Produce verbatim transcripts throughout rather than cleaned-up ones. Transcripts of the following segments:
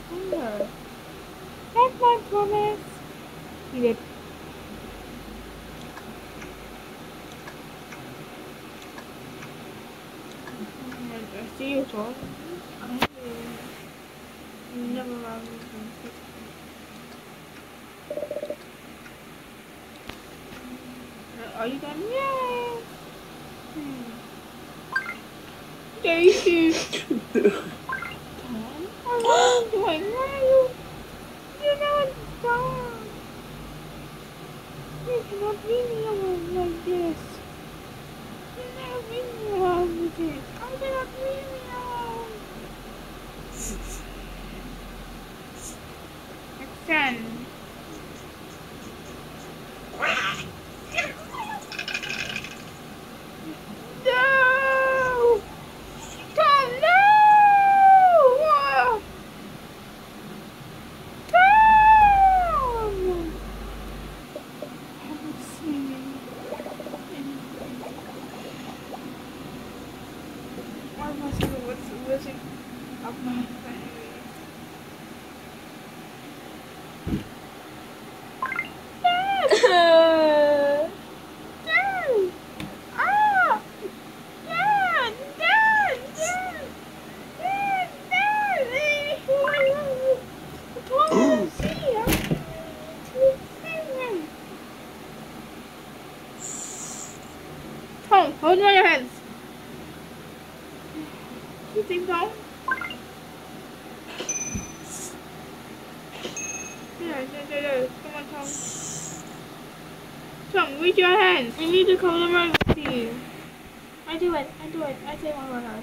hunger. That's my promise. He did. I see you talk. I never mind. Are you done? Yay! Hmm. Daisy! Tom, what are you doing? Why are you? You're not done. You cannot leave me alone like this. You cannot leave me alone with this. I cannot leave me alone. Extend. No! Tom, no! Tom! I was singing. Why must I was losing of my family? Dad! Dad! Ah! Dad! Dad! Dad! Dad! Dad! What do I see? I need to see him. Tom, hold my hands. You think so? Yeah, yeah, yeah, yeah. Come on, Tom. Tom, reach your hands. We need to come to emergency. I do it. I do it. I say one more time.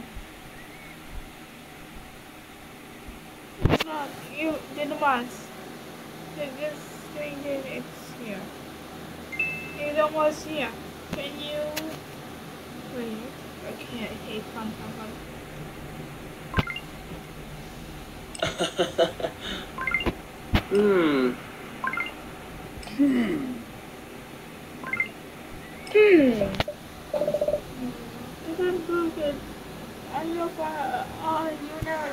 It's not. You did the once. This thing did it's here. It's almost here. Can you wait? Okay, okay, come, come, come. Hmm. Hmm. Hmm. Is that good? I look at all you know.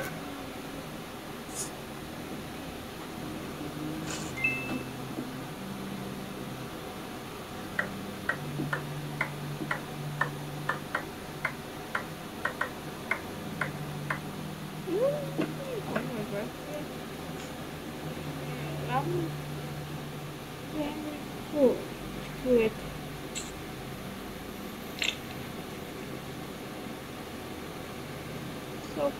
Um, yeah, cool. Good. So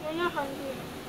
We're not hungry.